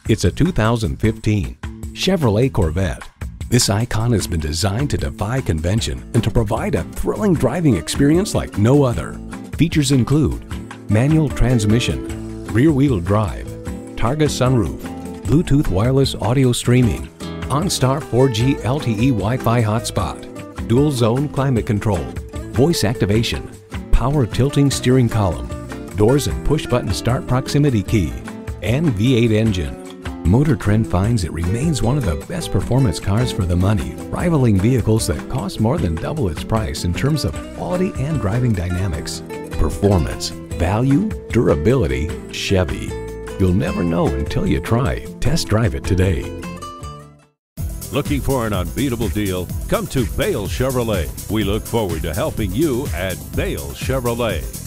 It's a 2015 Chevrolet Corvette. This icon has been designed to defy convention and to provide a thrilling driving experience like no other. Features include manual transmission, rear-wheel drive, Targa sunroof, Bluetooth wireless audio streaming, OnStar 4G LTE Wi-Fi hotspot, dual-zone climate control, voice activation, power tilting steering column, doors and push-button start proximity key, and V8 engine. Motor Trend finds it remains one of the best performance cars for the money, rivaling vehicles that cost more than double its price in terms of quality and driving dynamics. Performance, value, durability, Chevy. You'll never know until you try. Test drive it today. Looking for an unbeatable deal? Come to Bale Chevrolet. We look forward to helping you at Bale Chevrolet.